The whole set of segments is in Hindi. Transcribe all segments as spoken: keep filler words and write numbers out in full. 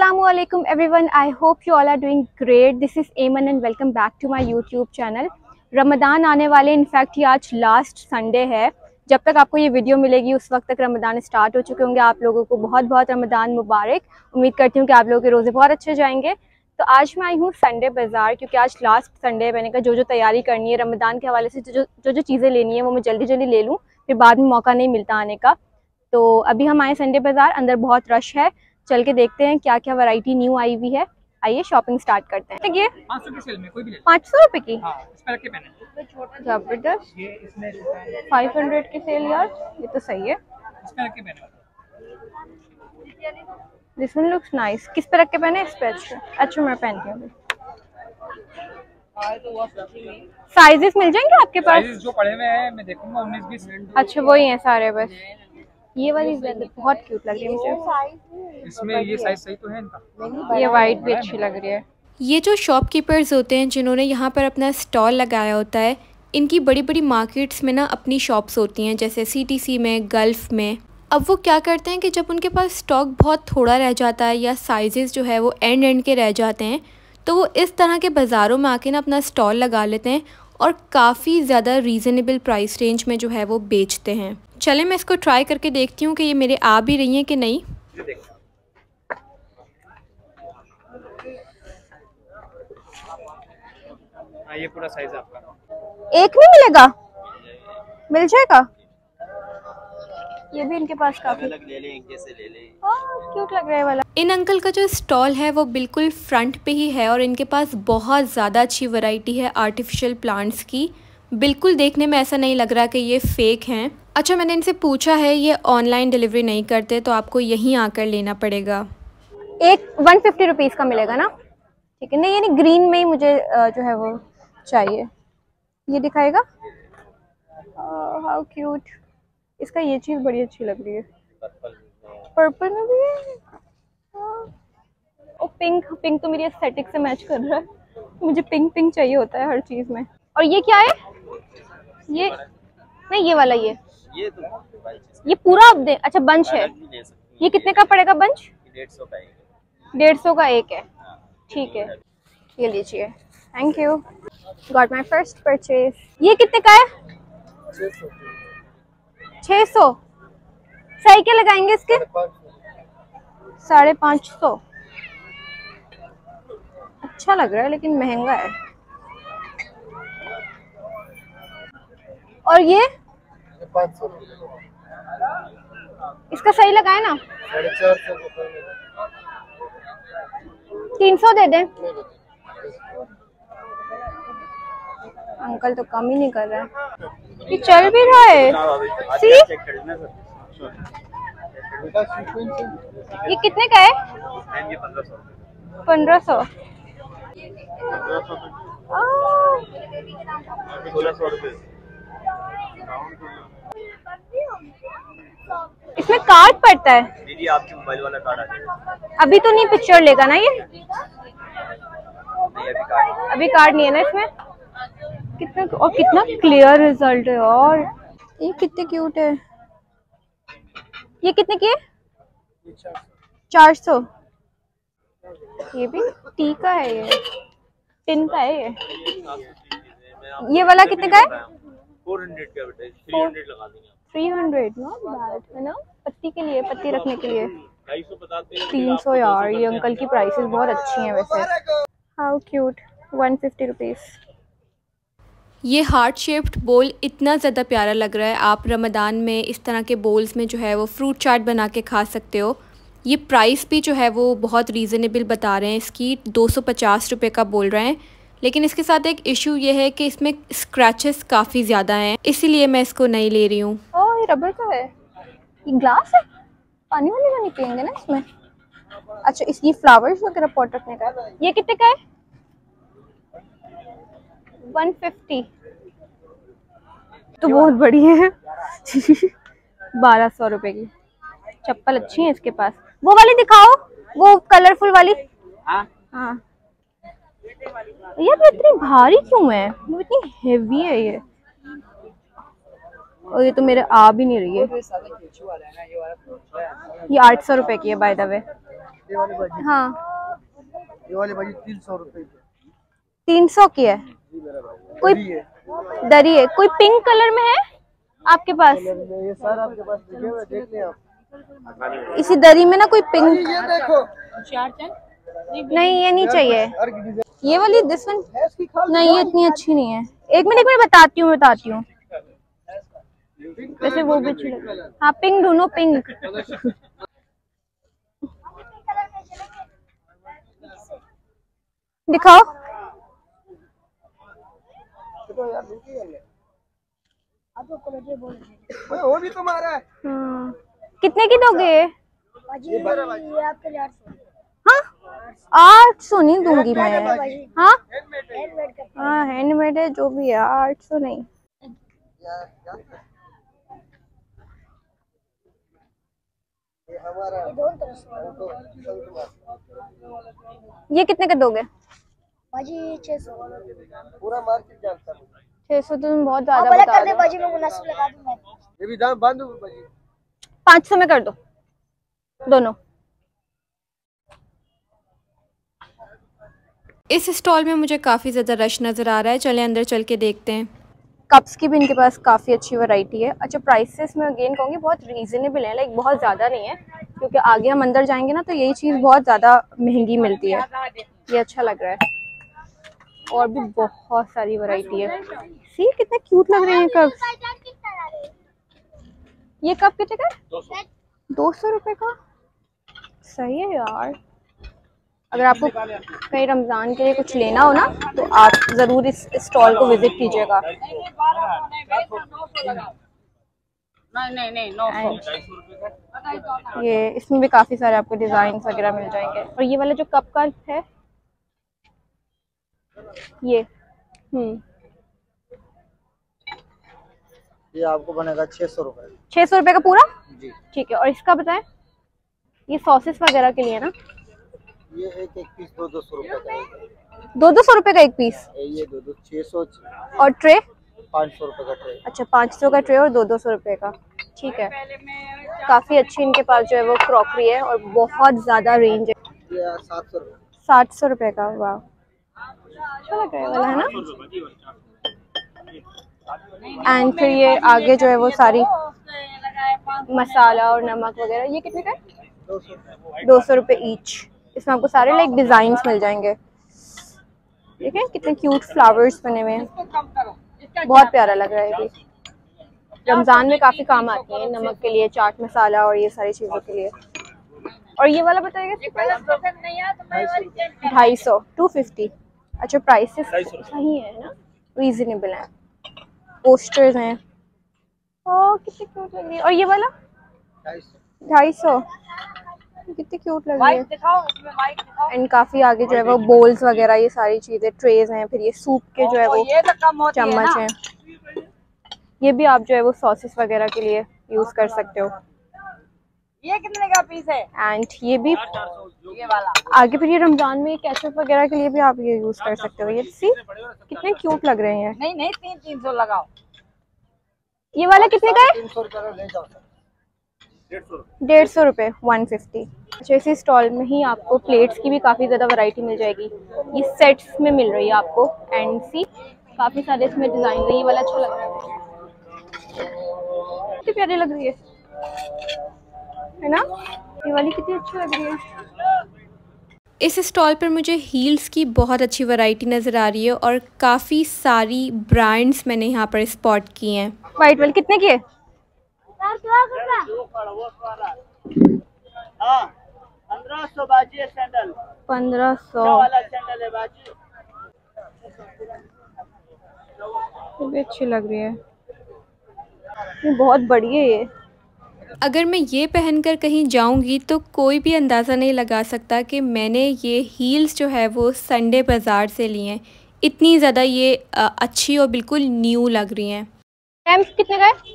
Assalamualaikum everyone. I hope you all are doing great. This is Ayman and welcome back to my YouTube channel. Ramzan आने वाले, इनफैक्ट ये आज लास्ट संडे है. जब तक आपको ये वीडियो मिलेगी उस वक्त तक रमज़ान स्टार्ट हो चुके होंगे. आप लोगों को बहुत बहुत रमज़ान मुबारक. उम्मीद करती हूँ कि आप लोगों के रोज़े बहुत अच्छे जाएंगे. तो आज मैं आई हूँ संडे बाज़ार, क्योंकि आज लास्ट संडे. मैंने कहा जो जो तैयारी करनी है रमज़ान के हवाले से, जो जो जो चीज़ें लेनी है वो मैं जल्दी जल्दी ले लूँ, फिर बाद में मौका नहीं मिलता आने का. तो अभी हम आए संडे बाज़ार. अंदर बहुत रश है, चल के देखते हैं क्या क्या वैरायटी न्यू आई हुई है. आइए शॉपिंग स्टार्ट करते हैं. ये पाँच सौ की सेल में कोई भी ले. पाँच सौ रुपए की. हाँ, इस पर रख के पहने. जबरदस्त. ये इसमें फाइव हंड्रेड की सेल यार, ये तो सही है. इस पर रख के पहने. This one looks nice. किस पे रख के पहने? इस पे. अच्छा अच्छा मैं पहनती हूँ. साइजेस मिल जाएंगे आपके पास? साइजेस जो पड़े हुए हैं मैं देखूंगा. उन्नीस बीस. अच्छा वही हैं सारे बस. ये वाली बहुत क्यूट लग रही है मुझे. इसमें ये साइज सही तो है इनका. ये वाइट भी अच्छी लग रही है. ये जो शॉपकीपर्स होते हैं जिन्होंने यहाँ पर अपना स्टॉल लगाया होता है, इनकी बड़ी बड़ी मार्केट्स में ना अपनी शॉप्स होती हैं, जैसे सीटीसी में, गल्फ़ में. अब वो क्या करते हैं कि जब उनके पास स्टॉक बहुत थोड़ा रह जाता है या साइजेस जो है वो एंड एंड के रह जाते हैं, तो वो इस तरह के बाज़ारों में आके ना अपना स्टॉल लगा लेते हैं और काफ़ी ज़्यादा रीज़नेबल प्राइस रेंज में जो है वो बेचते हैं. चले मैं इसको ट्राई करके देखती हूँ कि ये मेरे आ भी रही हैं कि नहीं. हाँ, ये पूरा साइज आपका. एक नहीं मिलेगा? मिल जाएगा. ये भी इनके पास काफी अलग ले लें, जैसे ले लें. क्यूट लग रहा है वाला. इन अंकल का जो स्टॉल है वो बिल्कुल फ्रंट पे ही है और इनके पास बहुत ज़्यादा अच्छी वैरायटी है आर्टिफिशियल प्लांट्स की. बिल्कुल देखने में ऐसा नहीं लग रहा कि ये फ़ेक हैं. अच्छा मैंने इनसे पूछा है, ये ऑनलाइन डिलीवरी नहीं करते, तो आपको यहीं आकर लेना पड़ेगा. एक वन फिफ्टी रुपीज़ का मिलेगा ना? ठीक है. नहीं यानी ग्रीन में ही मुझे जो है वो चाहिए. ये दिखाएगा. How cute. इसका ये चीज़ बड़ी अच्छी लग रही है. पर्पल में भी है. और पिंक. पिंक तो मेरी एस्थेटिक से मैच कर रहा है. मुझे पिंक पिंक चाहिए होता है हर चीज़ में. और ये क्या है? ये नहीं, ये वाला. ये ये तो ये पूरा अब दे. अच्छा बंच है. ये कितने का पड़ेगा बंच? डेढ़ सौ का एक. डेढ़ सौ का एक है. ठीक है, ये लीजिए. Thank you. Got my first purchase. ये कितने का है? छः सौ. सही क्या लगाएंगे इसके? साढ़े पाँच सौ. अच्छा लग रहा है लेकिन महंगा है. और ये पाँच सौ. इसका सही लगाए ना? साढ़े चार सौ. तीन सौ दे दें. अंकल तो कम ही नहीं कर रहा है. ये चल भी रहा है. सी ये कितने का है? पंद्रह सौ. सोलह सौ रुपये. इसमें कार्ड पड़ता है. दीदी आपके मोबाइल वाला कार्ड आ जाएगा. अभी तो नहीं पिक्चर लेगा ना ये? नहीं, अभी कार्ड. अभी कार्ड नहीं है ना इसमें. कितना और कितना क्लियर रिजल्ट है. और ये कितने क्यूट है. ये कितने की है? चार सौ. ये भी टी का है. ये टिन का है. ये ये वाला कितने का है? फोर हंड्रेड का बेटा. थ्री हंड्रेड लगा देंगे. Three hundred. नॉट बैड है ना. पत्ती के लिए, पत्ती रखने के लिए. ढाई सौ बताते हैं. तीन सौ यार. ये अंकल की प्राइसेस बहुत अच्छी हैं वैसे. How cute. One fifty rupees. ये हार्ट शेप्ड बोल इतना ज़्यादा प्यारा लग रहा है. आप रमज़ान में इस तरह के बोल्स में जो है वो फ्रूट चाट बना के खा सकते हो. ये प्राइस भी जो है वो बहुत रीज़नेबल बता रहे हैं. इसकी दो सौ पचास रुपये का बोल रहे हैं, लेकिन इसके साथ एक इशू ये है कि इसमें स्क्रैचेस काफ़ी ज़्यादा हैं, इसीलिए मैं इसको नहीं ले रही हूँ. ओह ये रबर का है. ये ग्लास है. पानी वाली नहीं पियेंगे ना इसमें. अच्छा इस ये फ्लावर्स वगैरह पॉट रखने का है. ये कितने का है? One fifty. तो बहुत बड़ी है. बारह सौ रुपए की. चप्पल अच्छी है इसके पास. वो वाली दिखाओ, वो कलरफुल वाली. हाँ हाँ यार ये इतनी भारी क्यों है? वो इतनी हेवी है ये. और ये तो मेरे आ भी नहीं रही है. ये आठ सौ रुपए की है बाय द वे. ये वाली भाजी, हाँ ये वाली भाजी तीन सौ रुपए की। तीन सौ की है। जी मेरा भाई। कोई दरी है, दरी है। कोई पिंक कलर में है आपके पास? ये सारा आपके पास दिखे हुए, देख लें आप। इसी दरी में ना कोई पिंक। ये देखो, नहीं ये नहीं चाहिए। हर की डिजाइन ये वाली दिस वन है इसकी खाल। नहीं, ये इतनी अच्छी नहीं है। एक मिनट में बताती हूँ बताती हूँ वैसे वो भी अच्छी लगी। हाँ पिंक ढूंढो, पिंक। दिखाओ। तो यार रुकी है ले। ओए वो भी तुम्हारा है। हाँ। कितने की दोगे? ये बारह भाजी। हाँ आठ सौ नहीं दूंगी मैं। हाँ हाँ हैंडमेड है जो भी है, आठ सौ नहीं। ये हमारा ये कितने का दोगे? बाजी छह सौ। पूरा मार्केट जानता हूँ। छह सौ तो तुम बहुत ज्यादा पहले बता कर दे रहे हो। बाजी, मैं मुनासिब लगा दूंगा। ये भी दाम बांधो भाजी। पाँच सौ में कर दो दोनों। इस स्टॉल में मुझे काफ़ी ज़्यादा रश नज़र आ रहा है, चलें अंदर चल के देखते हैं। कप्स की भी इनके पास काफ़ी अच्छी वैरायटी है। अच्छा प्राइसेस में अगेन कहूँगी बहुत रीज़नेबल है, लाइक बहुत ज़्यादा नहीं है, क्योंकि आगे हम अंदर जाएंगे ना तो यही चीज़ बहुत ज़्यादा महंगी मिलती है। ये अच्छा लग रहा है। और भी बहुत सारी वैरायटी है। सी कितने क्यूट लग रहे हैं कप्स। ये कप कितने का? दो सौ रुपये का। सही है यार। अगर आपको कहीं रमज़ान के लिए कुछ लेना हो ना तो आप ज़रूर इस स्टॉल को विज़िट कीजिएगा। ये इसमें भी काफ़ी सारे आपको डिज़ाइन वगैरह मिल जाएंगे। और ये वाला जो कप का है ये हम्म ये आपको बनेगा छह सौ रुपए। छः सौ रुपये का पूरा? जी। ठीक है। और इसका बताएं, ये सॉसेस वगैरह के लिए ना? ये एक एक पीस दो दो सौ रुपए का है। दो दो सौ रुपये का एक पीस? ये दो दो छह सौ और ट्रे? पाँच सौ रुपए का ट्रे। अच्छा पाँच सौ का ट्रे और दो दो सौ रुपये का। ठीक है। काफ़ी अच्छी इनके पास जो है वो क्रॉकरी है और बहुत ज़्यादा रेंज है। ये सात सौ रुपए। सात सौ रुपये का। वाह अच्छा लग रहा है वाला है ना। एंड फिर ये आगे जो है वो सारी मसाला और नमक वगैरह, ये कितने का है? दो सौ रुपये ईच। इसमें आपको सारे लाइक डिजाइन्स मिल जाएंगे। देखें कितने क्यूट फ्लावर्स बने हुए हैं, बहुत प्यारा लग रहा है। ये रमजान में काफी काम आती है, नमक के लिए, चाट मसाला और ये सारी चीजों के लिए। और ये वाला बताइएगा ढाई सौ टू फिफ्टी। अच्छा प्राइसेस सही है ना, रीजनेबल है। पोस्टर्स हैं। ओह कितनी क्यूट लग रही है। और ये वाला ढाई सौ, कितनी क्यूट लग रही है। एंड काफी आगे जो है वो बोल्स वगैरह ये सारी चीजें, ट्रेज हैं। फिर ये सूप के जो है वो चम्मच हैं। ये भी आप जो है वो सॉसेस वगैरह के लिए यूज कर सकते हो। ये कितने का पीस है? एंड ये भी ये वाला आगे फिर ये रमजान में केचप वगैरह के लिए भी आप ये यूज कर सकते हो। ये सी कितने क्यूट लग रहे हैं। नहीं नहीं तीन तीन सौ लगाओ। ये वाला कितने का है? तीन सौ रुपए का ले जाओ। डेढ़ सौ रुपये वन फिफ्टी। अच्छा इसी स्टॉल में ही आपको प्लेट्स की भी काफ़ी ज़्यादा वैरायटी मिल जाएगी। ये सेट्स में मिल रही है आपको। एंड सी काफ़ी सारे इसमें डिज़ाइन है। ये वाला अच्छा लग रहा है, कितनी प्यारी लग रही है है ना। ये वाली कितनी अच्छी लग रही है। इस स्टॉल पर मुझे हील्स की बहुत अच्छी वैरायटी नज़र आ रही है और काफ़ी सारी ब्रांड्स मैंने यहाँ पर स्पॉट की हैं। वाइट वाली कितने की है? पंद्रह सौ बाजी है सैंडल। पंद्रह सौ वाला सैंडल है बाजी। ये भी अच्छी लग रही है। ये बहुत बड़ी है ये। अगर मैं ये पहनकर कहीं जाऊंगी तो कोई भी अंदाज़ा नहीं लगा सकता कि मैंने ये हील्स जो है वो संडे बाज़ार से ली हैं। इतनी ज़्यादा ये अच्छी और बिल्कुल न्यू लग रही हैं। मैम कितने का है?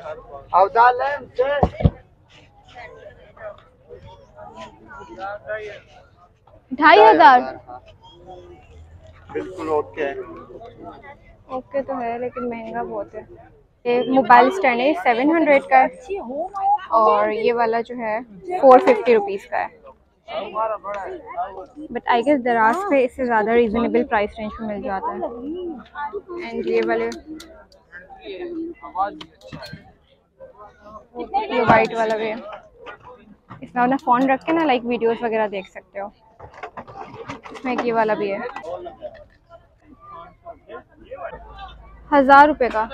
ढाई हजार। बिल्कुल ओके है। ओके तो है लेकिन महंगा बहुत है। ये मोबाइल स्टैंड है, सेवन हंड्रेड का है और ये वाला जो है फोर फिफ्टी रुपीज़ का है। बट आई गेस दराज पे इससे ज़्यादा रीजनेबल प्राइस रेंज में मिल जाता है। एंड ये वाले ये वाइट वाला भी है, इसमें अपना फ़ोन रख के ना लाइक वीडियोस वगैरह देख सकते हो। इसमें एक ये वाला भी है, हजार रुपए का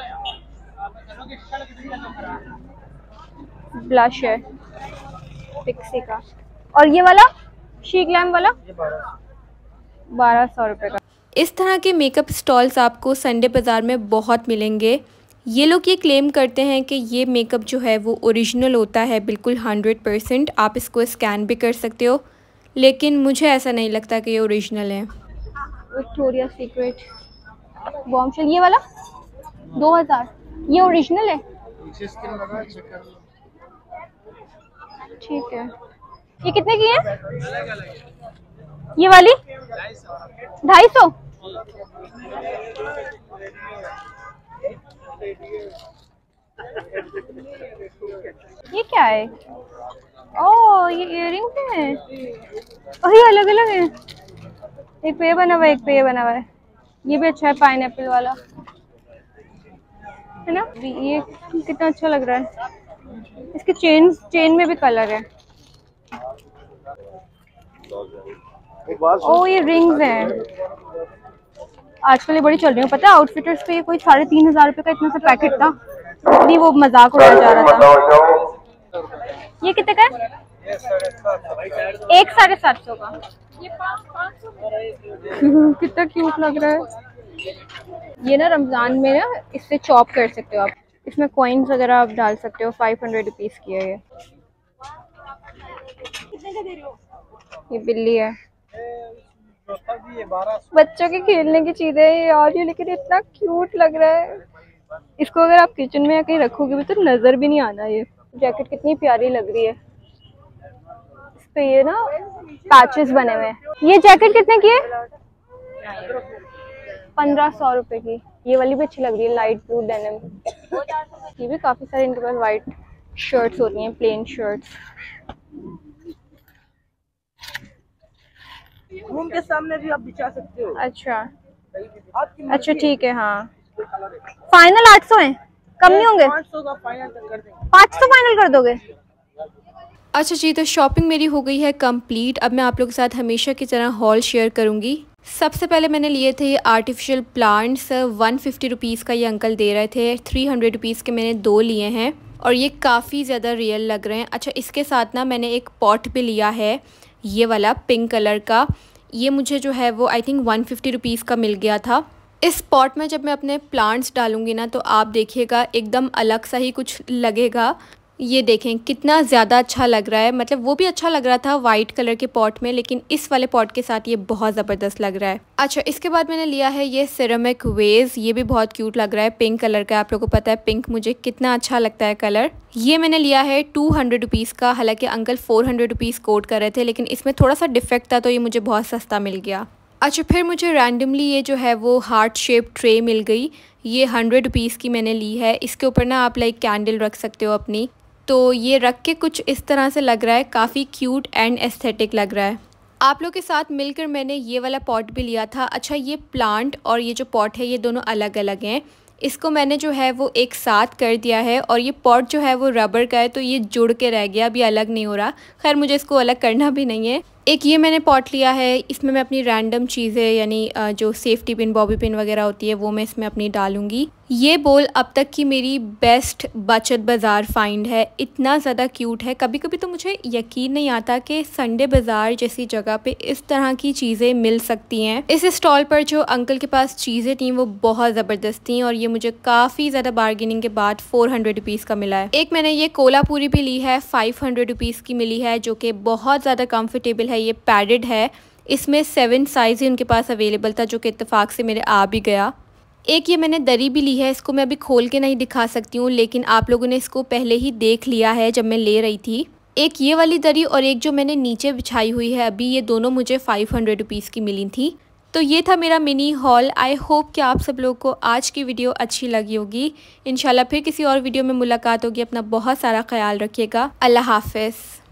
ब्लश है पिक्सी का। और ये वाला शी ग्लैम वाला बारह सौ रुपये का। इस तरह के मेकअप स्टॉल्स आपको संडे बाज़ार में बहुत मिलेंगे। ये लोग ये क्लेम करते हैं कि ये मेकअप जो है वो ओरिजिनल होता है, बिल्कुल हंड्रेड परसेंट। आप इसको स्कैन भी कर सकते हो, लेकिन मुझे ऐसा नहीं लगता कि ये ओरिजिनल है। विक्टोरिया सीक्रेट बॉम्बशेल ये वाला दो हज़ार, ये ओरिजिनल है। ठीक है, ये कितने की है? ये वाली ढाई सौ। ये क्या है? ओह ये इयररिंग्स हैं। ओह ये अलग अलग है, एक पे बना हुआ है, एक पे बना हुआ है। ये भी अच्छा है, पाइनएप्पल वाला है ना। ये कितना अच्छा लग रहा है। इसके चेन चेन में भी कलर है। ओ ये रिंग्स हैं, आजकल ये बड़ी चल रही है। पता है आउटफिटर्स पे ये कोई साढ़े तीन हजार रुपए का इतना सा पैकेट था, नहीं वो मजाक उड़ाया जा रहा था। ये कितने का है? एक साढ़े सात सौ का। कितना क्यूट लग रहा है। ये ना रमजान में ना इससे चॉप कर सकते हो आप, इसमें कॉइन्स वगैरह आप डाल सकते हो। फाइव हंड्रेड रुपीज की है ये। ये बिल्ली है, बच्चों के खेलने की चीजें है यार ये, लेकिन इतना क्यूट लग रहा है। इसको अगर आप किचन में या कहीं रखोगे भी तो नजर भी नहीं आना। ये जैकेट कितनी प्यारी लग रही है, इस पे ये ना पैचेस बने हुए हैं। ये जैकेट कितने की है? पंद्रह सौ रुपए की। ये वाली भी अच्छी लग रही है, लाइट ब्लू डेनिम। ये भी काफी सारे इनके पास वाइट शर्ट्स होती हैं, प्लेन शर्ट्स। रूम के सामने भी आप बिछा सकते हो। अच्छा अच्छा ठीक है। हाँ फाइनल आठ सौ है, कम नहीं होंगे? पाँच सौ का फाइनल कर देंगे। पाँच सौ फाइनल कर दोगे? अच्छा जी, तो शॉपिंग मेरी हो गई है कंप्लीट। अब मैं आप लोगों के साथ हमेशा की तरह हॉल शेयर करूंगी। सबसे पहले मैंने लिए थे ये artificial plants, one fifty rupees का ये अंकल दे रहे थे। थ्री हंड्रेड रुपीज़ के मैंने दो लिए हैं और ये काफ़ी ज़्यादा रियल लग रहे हैं। अच्छा इसके साथ ना मैंने एक पॉट भी लिया है, ये वाला पिंक कलर का। ये मुझे जो है वो I think one fifty rupees का मिल गया था। इस पॉट में जब मैं अपने प्लांट्स डालूंगी ना तो आप देखिएगा एकदम अलग सा ही कुछ लगेगा। ये देखें कितना ज़्यादा अच्छा लग रहा है, मतलब वो भी अच्छा लग रहा था वाइट कलर के पॉट में, लेकिन इस वाले पॉट के साथ ये बहुत ज़बरदस्त लग रहा है। अच्छा इसके बाद मैंने लिया है ये सिरेमिक वेज, ये भी बहुत क्यूट लग रहा है, पिंक कलर का। आप लोगों को पता है पिंक मुझे कितना अच्छा लगता है कलर। ये मैंने लिया है टू हंड्रेड रुपीज़ का, हालांकि uncle four hundred rupees quote कर रहे थे, लेकिन इसमें थोड़ा सा डिफेक्ट था तो ये मुझे बहुत सस्ता मिल गया। अच्छा फिर मुझे रैंडमली ये जो है वो हार्ट शेप ट्रे मिल गई, ये हंड्रेड रुपीज़ की मैंने ली है। इसके ऊपर ना आप लाइक कैंडल रख सकते हो अपनी, तो ये रख के कुछ इस तरह से लग रहा है, काफ़ी क्यूट एंड एस्थेटिक लग रहा है। आप लोग के साथ मिलकर मैंने ये वाला पॉट भी लिया था। अच्छा ये प्लांट और ये जो पॉट है ये दोनों अलग अलग हैं, इसको मैंने जो है वो एक साथ कर दिया है। और ये पॉट जो है वो रबर का है तो ये जुड़ के रह गया, अभी अलग नहीं हो रहा। खैर मुझे इसको अलग करना भी नहीं है। एक ये मैंने पॉट लिया है, इसमें मैं अपनी रैंडम चीज़ें यानी जो सेफ्टी पिन बॉबी पिन वगैरह होती है वो मैं इसमें अपनी डालूंगी। ये बोल अब तक की मेरी बेस्ट बचत बाज़ार फाइंड है, इतना ज़्यादा क्यूट है। कभी कभी तो मुझे यकीन नहीं आता कि संडे बाज़ार जैसी जगह पे इस तरह की चीज़ें मिल सकती हैं। इस स्टॉल पर जो अंकल के पास चीज़ें थी वो बहुत ज़बरदस्त थी और ये मुझे काफ़ी ज़्यादा बार्गेनिंग के बाद फोर हंड्रेड रुपीज़ का मिला है। एक मैंने ये कोलापूरी भी ली है, फाइव हंड्रेड रुपीज़ की मिली है, जो कि बहुत ज़्यादा कम्फर्टेबल है। ये पैडेड है, इसमें सेवन साइज़ ही उनके पास अवेलेबल था, जो कि इत्तेफाक से मेरे आ भी गया। एक ये मैंने दरी भी ली है, इसको मैं अभी खोल के नहीं दिखा सकती हूँ, लेकिन आप लोगों ने इसको पहले ही देख लिया है जब मैं ले रही थी। एक ये वाली दरी और एक जो मैंने नीचे बिछाई हुई है अभी, ये दोनों मुझे फाइव हंड्रेड रुपीज़ की मिली थी। तो ये था मेरा मिनी हॉल। आई होप कि आप सब लोगों को आज की वीडियो अच्छी लगी होगी। इंशाल्लाह फिर किसी और वीडियो में मुलाकात होगी। अपना बहुत सारा ख्याल रखिएगा। अल्लाह हाफ़िज़।